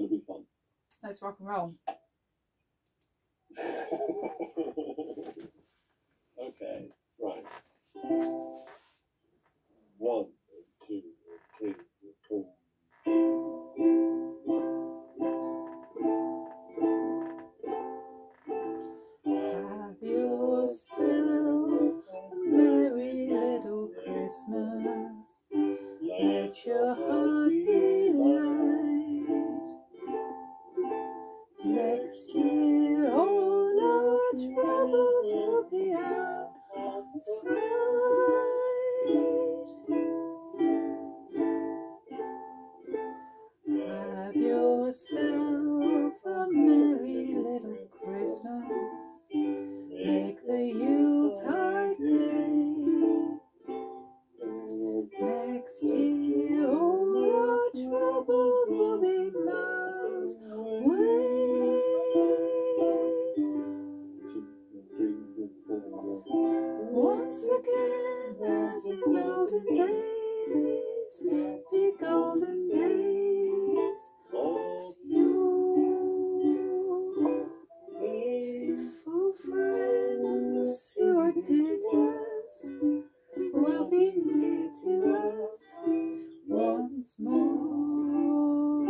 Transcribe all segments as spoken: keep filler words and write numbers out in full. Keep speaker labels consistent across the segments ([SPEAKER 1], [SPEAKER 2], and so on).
[SPEAKER 1] going to be fun.
[SPEAKER 2] Let's rock and roll.
[SPEAKER 1] Okay, right. One, two, three, four.
[SPEAKER 2] Have yourself a merry little Christmas. Let your heart be light. Next year all our troubles will be out of sight. Have yourself a merry little Christmas. Make the Yuletide gay. Next year all our troubles will be miles away. Once again, as in olden days, the golden days of yore. Faithful friends who are dear to us will be near to us once more.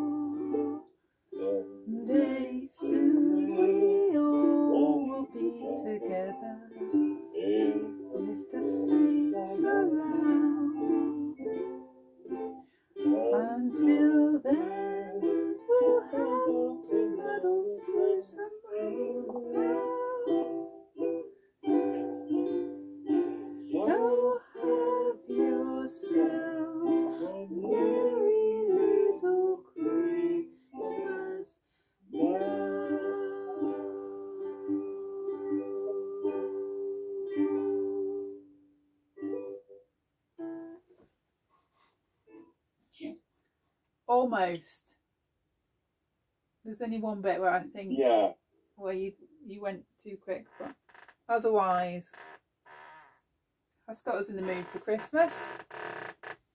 [SPEAKER 2] Someday soon we all will be together, if the fates allow. Until then we'll have to muddle through somehow. So have yourself a merry little Christmas now. Almost. There's only one bit where I think
[SPEAKER 1] Yeah.
[SPEAKER 2] where you you went too quick, but otherwise that's got us in the mood for Christmas.